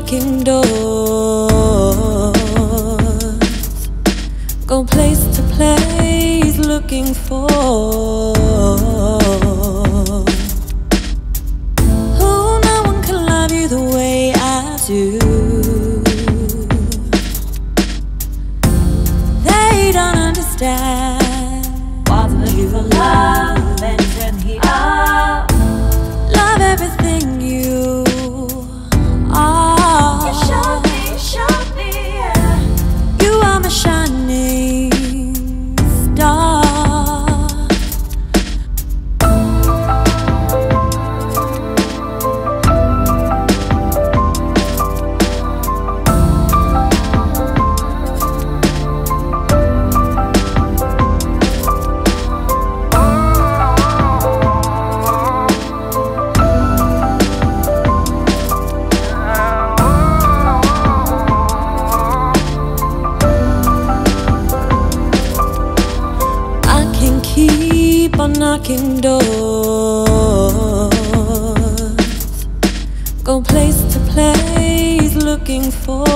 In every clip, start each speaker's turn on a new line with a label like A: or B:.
A: knocking doors, go place to place looking for who no one can love you the way I do. They don't understand
B: what's looking for love and turn here up.
A: Love everything you are.
B: You show me, yeah.
A: You are my shining star. Keep on knocking doors, go place to place looking for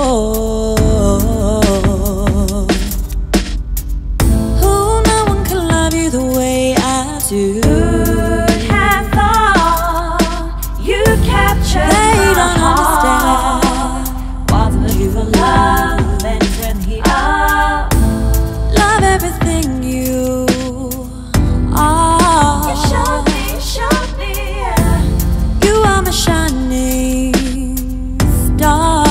A: who no one can love you the way I do.
B: Who'd have thought you captured
A: They
B: my
A: don't
B: heart. What's looking for love and turn here up.
A: Love everything you
B: You show me, yeah.
A: You are my shining star.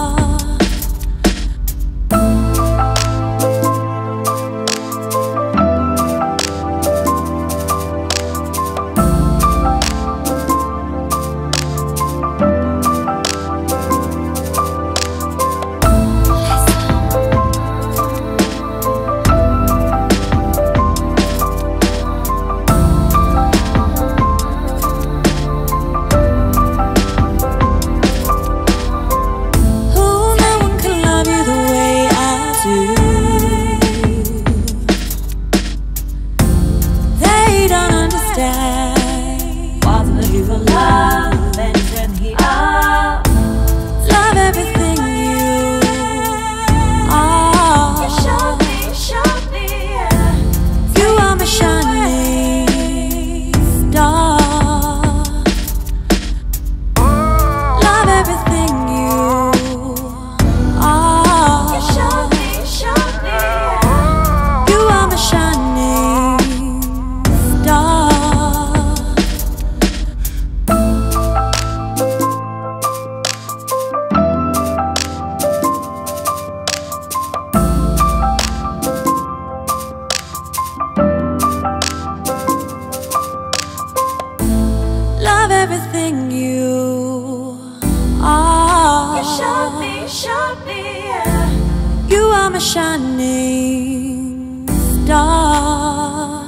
A: They don't understand
B: what's looking for love and turn here up.
A: Love everything you are.
B: You show me, yeah.
A: You are my shining star. Love everything you are.
B: You show me, yeah.
A: You are my shining star. Love everything you are.
B: You show me, yeah.
A: You are my shining star.